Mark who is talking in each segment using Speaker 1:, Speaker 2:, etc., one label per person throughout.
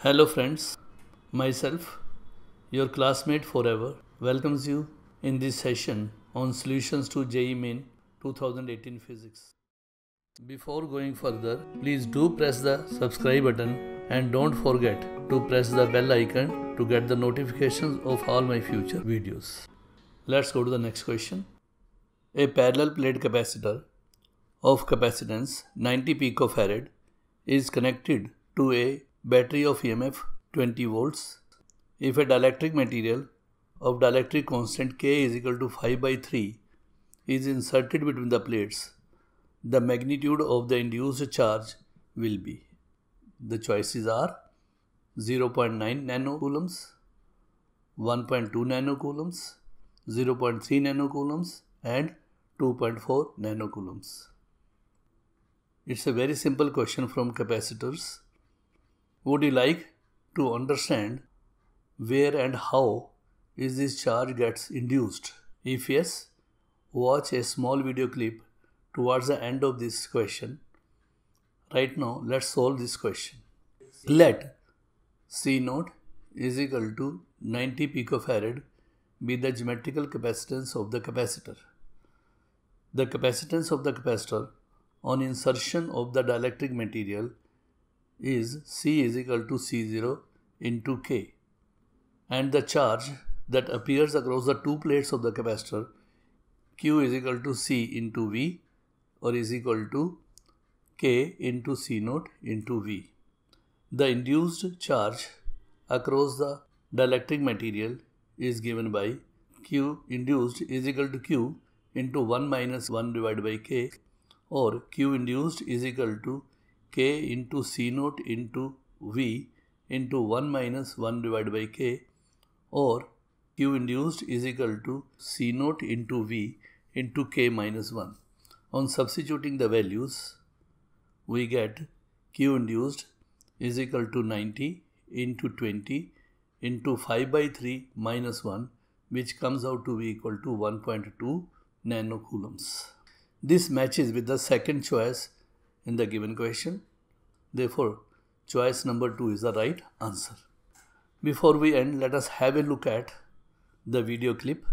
Speaker 1: Hello friends, myself, your classmate forever, welcomes you in this session on solutions to JEE Main 2018 Physics. Before going further, please do press the subscribe button and don't forget to press the bell icon to get the notifications of all my future videos. Let's go to the next question. A parallel plate capacitor of capacitance 90 picofarad is connected to a battery of EMF 20 volts. If a dielectric material of dielectric constant K is equal to 5 by 3 is inserted between the plates, the magnitude of the induced charge will be. The choices are 0.9 nanocoulombs, 1.2 nanocoulombs, 0.3 nanocoulombs and 2.4 nanocoulombs. It's a very simple question from capacitors. Would you like to understand where and how is this charge gets induced? If yes, watch a small video clip towards the end of this question. Right now, let's solve this question. Let C0 is equal to 90 picofarad be the geometrical capacitance of the capacitor. The capacitance of the capacitor on insertion of the dielectric material is C is equal to C0 into K, and the charge that appears across the two plates of the capacitor Q is equal to C into V or is equal to K into C0 into V. The induced charge across the dielectric material is given by Q induced is equal to Q into 1 minus 1 divided by K, or Q induced is equal to K into C0 into V into 1 minus 1 divided by K, or Q induced is equal to C0 into V into K minus 1. On substituting the values, we get Q induced is equal to 90 into 20 into 5 by 3 minus 1, which comes out to be equal to 1.2 nanocoulombs. This matches with the second choice in the given question. Therefore, choice number 2 is the right answer. Before we end, let us have a look at the video clip.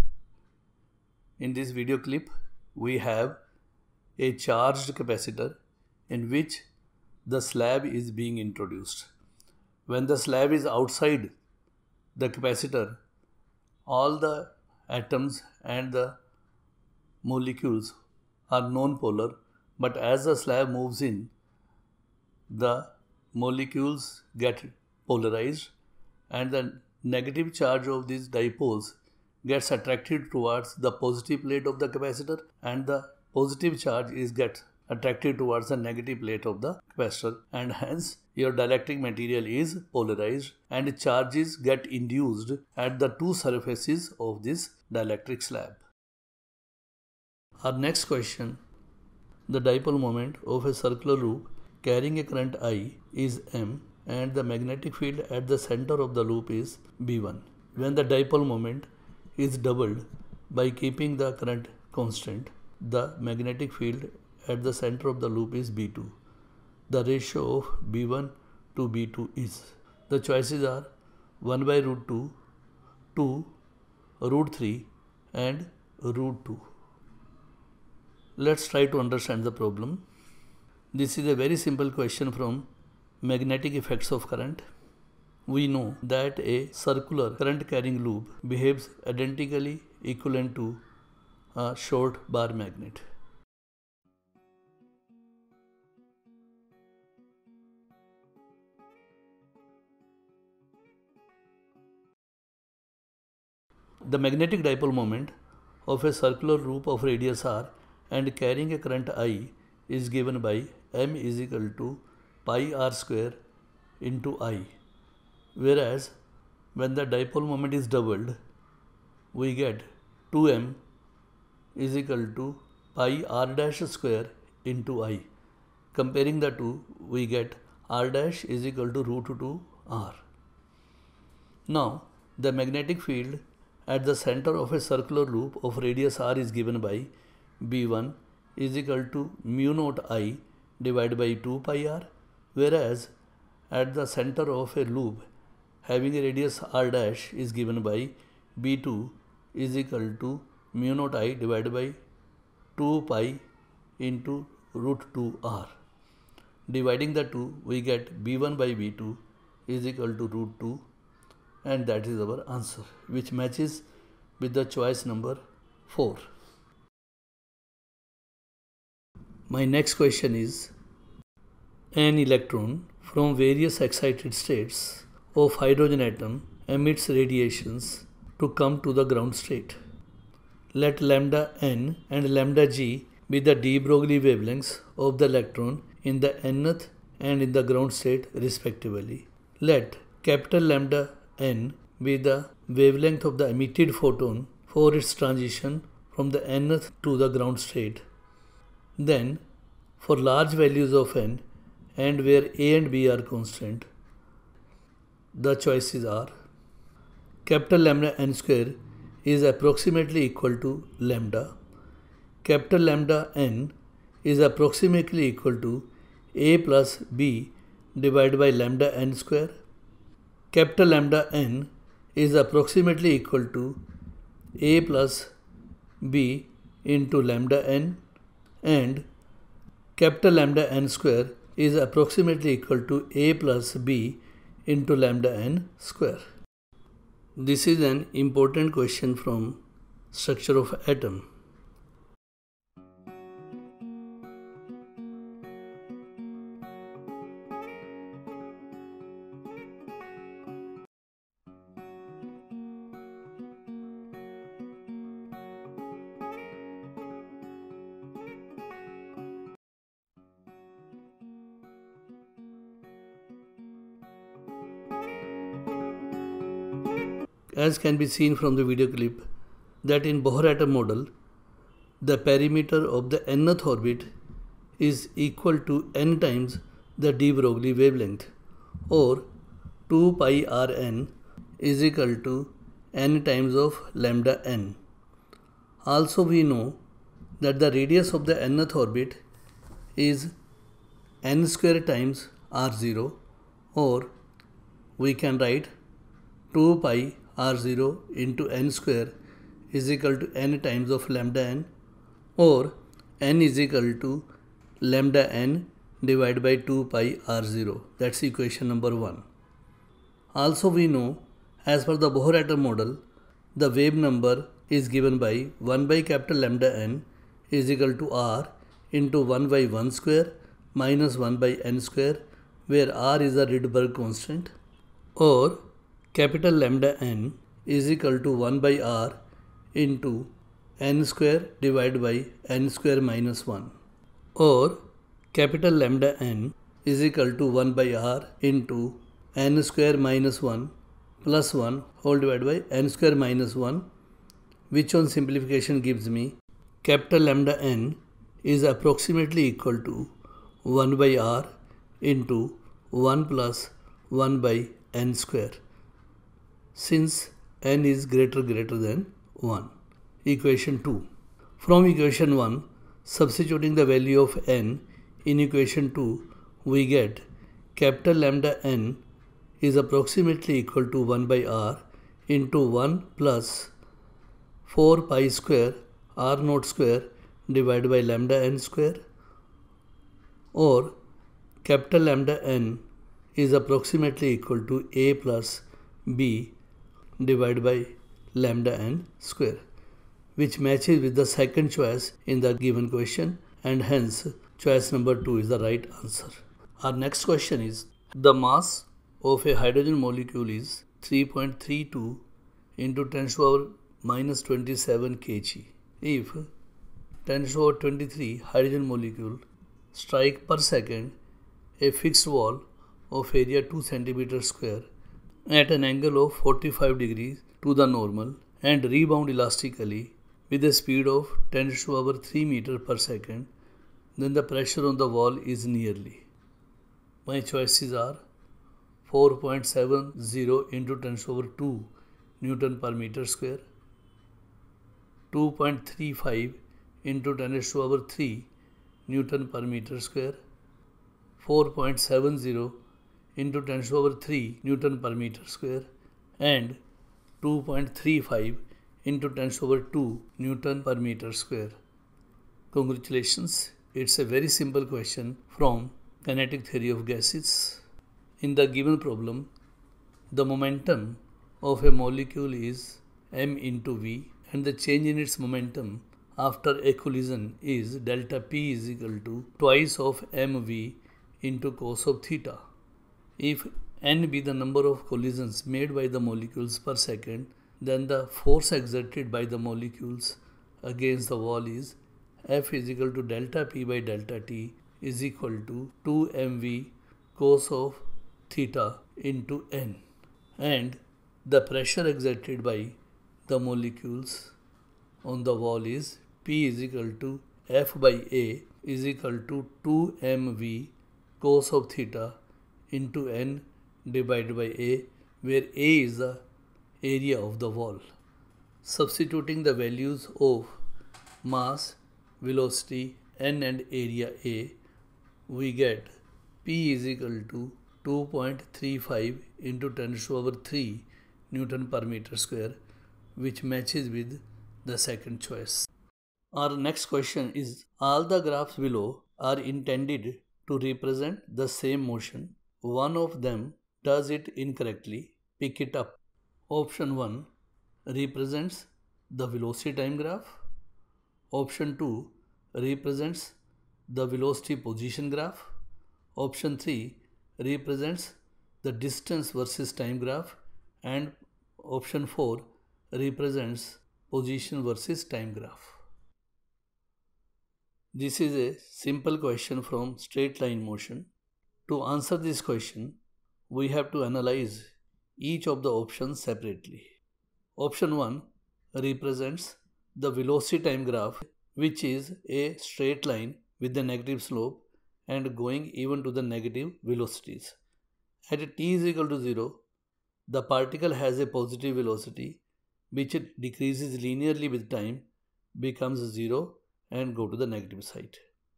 Speaker 1: In this video clip, we have a charged capacitor in which the slab is being introduced. When the slab is outside the capacitor, all the atoms and the molecules are non-polar, but as the slab moves in, the molecules get polarized and the negative charge of these dipoles gets attracted towards the positive plate of the capacitor, and the positive charge is get attracted towards the negative plate of the capacitor, and hence your dielectric material is polarized and charges get induced at the two surfaces of this dielectric slab. Our next question, the dipole moment of a circular loop carrying a current I is M and the magnetic field at the center of the loop is B1. When the dipole moment is doubled by keeping the current constant, the magnetic field at the center of the loop is B2. The ratio of B1 to B2 is, the choices are 1 by root 2, 2, root 3 and root 2. Let's try to understand the problem. This is a very simple question from magnetic effects of current. We know that a circular current carrying loop behaves identically equivalent to a short bar magnet. The magnetic dipole moment of a circular loop of radius r and carrying a current I is given by M is equal to pi r square into I. Whereas when the dipole moment is doubled, we get 2m is equal to pi r dash square into I. Comparing the two, we get r dash is equal to root 2 r. Now, the magnetic field at the center of a circular loop of radius r is given by B1 is equal to mu naught I divided by 2 pi r, whereas at the center of a loop having a radius r dash is given by b2 is equal to mu naught I divided by 2 pi into root 2r. Dividing the two, we get b1 by b2 is equal to root 2, and that is our answer, which matches with the choice number 4. My next question is, an electron from various excited states of hydrogen atom emits radiations to come to the ground state. Let lambda n and lambda g be the de Broglie wavelengths of the electron in the nth and in the ground state respectively. Let capital lambda n be the wavelength of the emitted photon for its transition from the nth to the ground state. Then, for large values of n and where a and b are constant, the choices are capital lambda n square is approximately equal to lambda. Capital lambda n is approximately equal to a plus b divided by lambda n square. Capital lambda n is approximately equal to a plus b into lambda n, and capital lambda n square is approximately equal to a plus b into lambda n square. This is an important question from structure of atom. As can be seen from the video clip, that in Bohr atom model, the perimeter of the nth orbit is equal to n times the de Broglie wavelength, or 2 pi Rn is equal to n times of lambda n. Also we know that the radius of the nth orbit is n square times r0, or we can write 2 pi r0 into n square is equal to n times of lambda n, or n is equal to lambda n divided by 2 pi r0. That's equation number 1. Also we know, as per the Bohr atom model, the wave number is given by 1 by capital lambda n is equal to r into 1 by 1 square minus 1 by n square, where r is a Rydberg constant, or capital lambda n is equal to 1 by r into n square divided by n square minus 1, or capital lambda n is equal to 1 by r into n square minus 1 plus 1 whole divided by n square minus 1, which on simplification gives me capital lambda n is approximately equal to 1 by r into 1 plus 1 by n square, since n is greater than 1. Equation 2. From equation 1, substituting the value of n in equation 2, we get capital lambda n is approximately equal to 1 by r into 1 plus 4 pi square r naught square divided by lambda n square, or capital lambda n is approximately equal to a plus b divided by lambda n square, which matches with the second choice in the given question, and hence choice number 2 is the right answer. Our next question is, the mass of a hydrogen molecule is 3.32 into 10 to the power minus 27 kg. If 10 to the power 23 hydrogen molecule strike per second a fixed wall of area 2 cm square at an angle of 45 degrees to the normal and rebound elastically with a speed of 10 to the power 3 meter per second, then the pressure on the wall is nearly. My choices are 4.70 into 10 to the power 2 Newton per meter square, 2.35 into 10 to the power 3 Newton per meter square, 4.70 into 10 to the power 3 Newton per meter square and 2.35 into 10 to the power 2 Newton per meter square. Congratulations, it's a very simple question from kinetic theory of gases. In the given problem, the momentum of a molecule is m into v and the change in its momentum after a collision is delta p is equal to twice of mv into cos of theta. If n be the number of collisions made by the molecules per second, then the force exerted by the molecules against the wall is F is equal to delta P by delta T is equal to 2mv cos of theta into n. And the pressure exerted by the molecules on the wall is P is equal to F by A is equal to 2mv cos of theta into n divided by A, where A is the area of the wall. Substituting the values of mass, velocity, n and area A, we get P is equal to 2.35 into 10 to the power 3 Newton per meter square, which matches with the second choice. Our next question is, all the graphs below are intended to represent the same motion. One of them does it incorrectly. Pick it up. Option 1 represents the velocity time graph. Option 2 represents the velocity position graph. Option 3 represents the distance versus time graph. And option 4 represents position versus time graph. This is a simple question from straight line motion. To answer this question, we have to analyze each of the options separately. Option 1 represents the velocity time graph, which is a straight line with the negative slope and going even to the negative velocities. At t is equal to 0, the particle has a positive velocity which decreases linearly with time, becomes 0 and go to the negative side.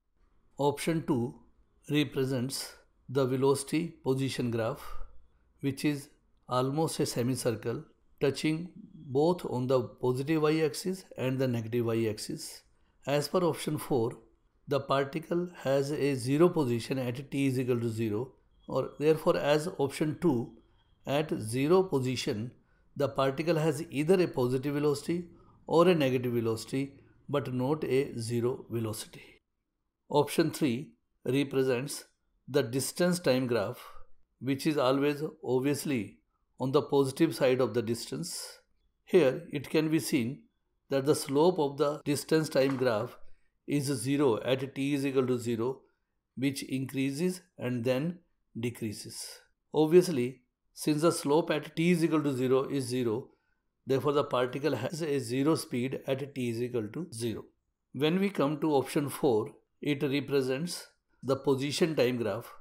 Speaker 1: Option 2 represents the velocity position graph, which is almost a semicircle touching both on the positive y-axis and the negative y-axis. As per option 4, the particle has a 0 position at t is equal to 0, or therefore as option 2, at 0 position, the particle has either a positive velocity or a negative velocity, but not a 0 velocity. Option 3 represents the distance time graph, which is always obviously on the positive side of the distance. Here it can be seen that the slope of the distance time graph is 0 at t is equal to 0, which increases and then decreases. Obviously, since the slope at t is equal to 0 is 0, therefore the particle has a 0 speed at t is equal to 0. When we come to option 4, it represents the position time graph.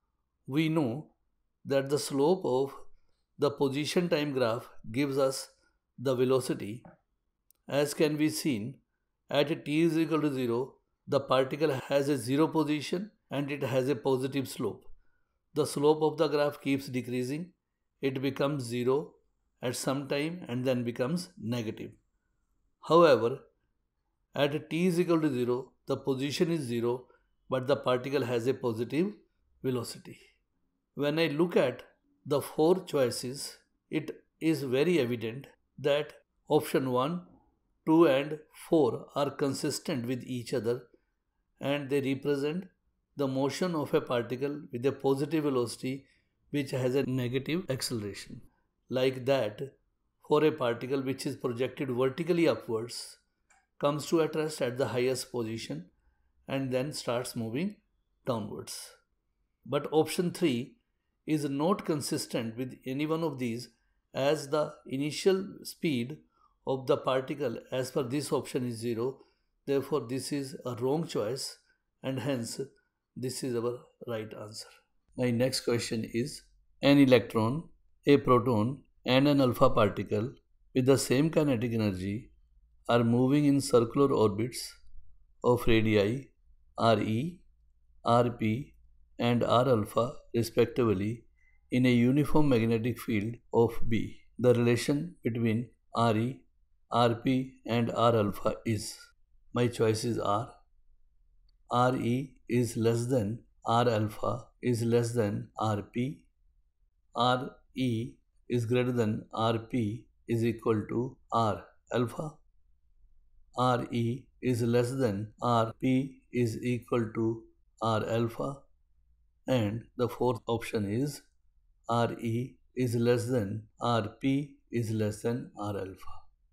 Speaker 1: We know that the slope of the position time graph gives us the velocity. As can be seen, at t is equal to 0, the particle has a 0 position and it has a positive slope. The slope of the graph keeps decreasing. It becomes 0 at some time and then becomes negative. However, at t is equal to 0, the position is 0, but the particle has a positive velocity. When I look at the 4 choices, it is very evident that option 1, 2 and 4 are consistent with each other and they represent the motion of a particle with a positive velocity which has a negative acceleration. Like that, for a particle which is projected vertically upwards, comes to at rest at the highest position and then starts moving downwards. But option 3 is not consistent with any one of these, as the initial speed of the particle as per this option is 0. Therefore, this is a wrong choice and hence this is our right answer. My next question is, an electron, a proton and an alpha particle with the same kinetic energy are moving in circular orbits of radii Re, Rp and R alpha respectively in a uniform magnetic field of B. The relation between Re, Rp and R alpha is, my choices are Re is less than R alpha is less than Rp, Re is greater than Rp is equal to R alpha, Re is less than Rp is equal to R alpha, and the fourth option is Re is less than Rp is less than R alpha.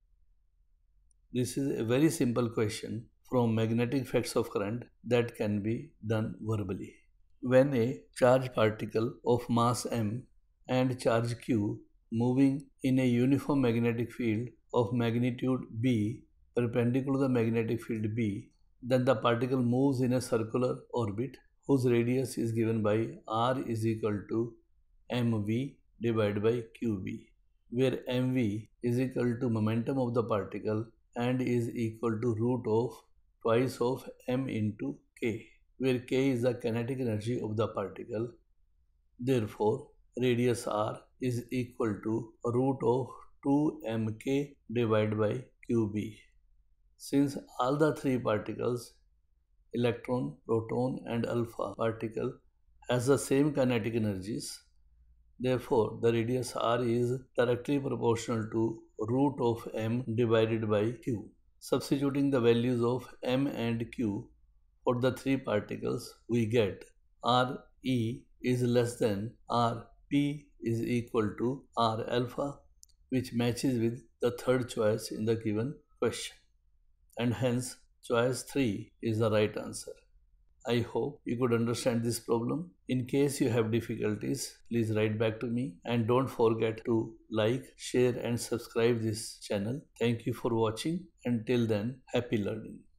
Speaker 1: This is a very simple question from magnetic effects of current that can be done verbally. When a charged particle of mass m and charge q moving in a uniform magnetic field of magnitude b perpendicular to the magnetic field b, then the particle moves in a circular orbit whose radius is given by r is equal to mv divided by qb, where mv is equal to momentum of the particle and is equal to root of twice of m into k, where k is the kinetic energy of the particle. Therefore, radius r is equal to root of 2mk divided by qb. Since all the three particles, electron, proton and alpha particle, has the same kinetic energies, therefore the radius r is directly proportional to root of m divided by q. Substituting the values of m and q for the three particles, we get Re is less than Rp is equal to R alpha, which matches with the third choice in the given question, and hence choice 3 is the right answer. I hope you could understand this problem. In case you have difficulties, please write back to me, and don't forget to like, share and subscribe this channel. Thank you for watching. Until then, happy learning.